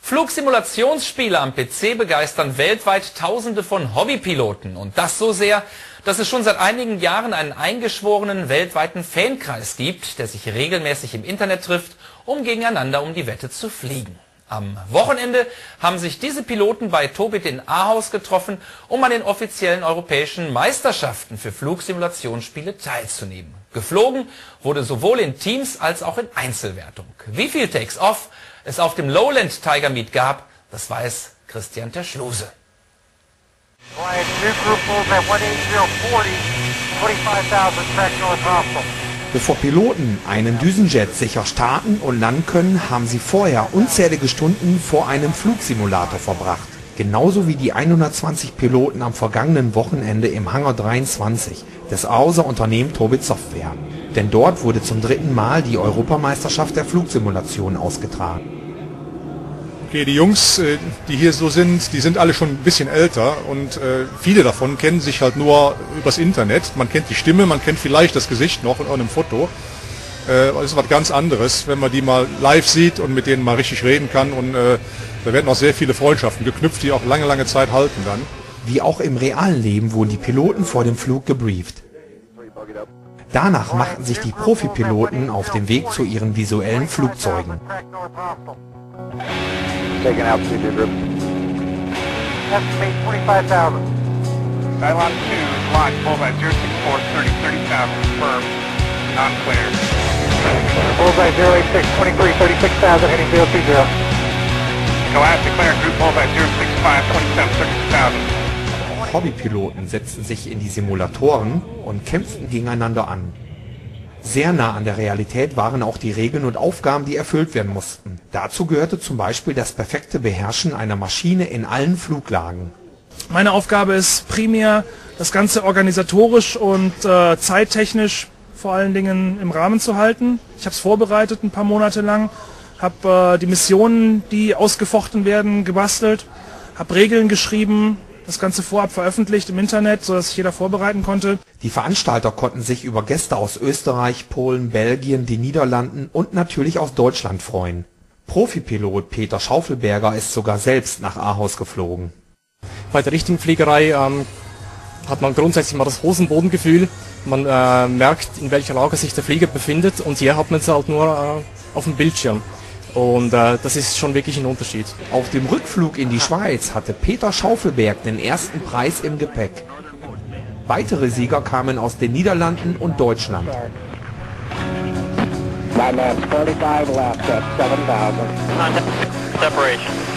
Flugsimulationsspiele am PC begeistern weltweit Tausende von Hobbypiloten. Und das so sehr, dass es schon seit einigen Jahren einen eingeschworenen weltweiten Fankreis gibt, der sich regelmäßig im Internet trifft, um gegeneinander um die Wette zu fliegen. Am Wochenende haben sich diese Piloten bei Tobit in Ahaus getroffen, um an den offiziellen europäischen Meisterschaften für Flugsimulationsspiele teilzunehmen. Geflogen wurde sowohl in Teams als auch in Einzelwertung. Wie viel Takes-Off es auf dem Lowland Tiger Meet gab, das weiß Christian Terschluse. Bevor Piloten einen Düsenjet sicher starten und landen können, haben sie vorher unzählige Stunden vor einem Flugsimulator verbracht. Genauso wie die 120 Piloten am vergangenen Wochenende im Hangar 23 des Ahauser Unternehmen Tobit Software. Denn dort wurde zum dritten Mal die Europameisterschaft der Flugsimulation ausgetragen. Okay, die Jungs, die hier so sind, die sind alle schon ein bisschen älter und viele davon kennen sich halt nur übers Internet. Man kennt die Stimme, man kennt vielleicht das Gesicht noch in einem Foto. Das ist was ganz anderes, wenn man die mal live sieht und mit denen mal richtig reden kann. Und da werden auch sehr viele Freundschaften geknüpft, die auch lange Zeit halten dann. Wie auch im realen Leben wurden die Piloten vor dem Flug gebrieft. Danach machten sich die Profipiloten auf den Weg zu ihren visuellen Flugzeugen. Taking altitude group. Estimate 25,000. Skylon 2, launch, bullseye 064, 30,000, confirmed, non-clear. Bullseye 086, 23, 36,000, heading 020. Galactic clear, group bullseye 065, 27, 36,000. Hobbypiloten setzten sich in die Simulatoren und kämpften gegeneinander an. Sehr nah an der Realität waren auch die Regeln und Aufgaben, die erfüllt werden mussten. Dazu gehörte zum Beispiel das perfekte Beherrschen einer Maschine in allen Fluglagen. Meine Aufgabe ist primär, das Ganze organisatorisch und zeittechnisch vor allen Dingen im Rahmen zu halten. Ich habe es vorbereitet ein paar Monate lang, habe die Missionen, die ausgefochten werden, gebastelt, habe Regeln geschrieben, das Ganze vorab veröffentlicht im Internet, sodass sich jeder vorbereiten konnte. Die Veranstalter konnten sich über Gäste aus Österreich, Polen, Belgien, den Niederlanden und natürlich aus Deutschland freuen. Profipilot Peter Schaufelberger ist sogar selbst nach Ahaus geflogen. Bei der richtigen Fliegerei hat man grundsätzlich mal das Hosenbodengefühl. Man merkt, in welcher Lage sich der Flieger befindet, und hier hat man es halt nur auf dem Bildschirm. Und das ist schon wirklich ein Unterschied. Auf dem Rückflug in die Schweiz hatte Peter Schaufelberg den ersten Preis im Gepäck. Weitere Sieger kamen aus den Niederlanden und Deutschland. My man's 45 left at 7,000. Separation.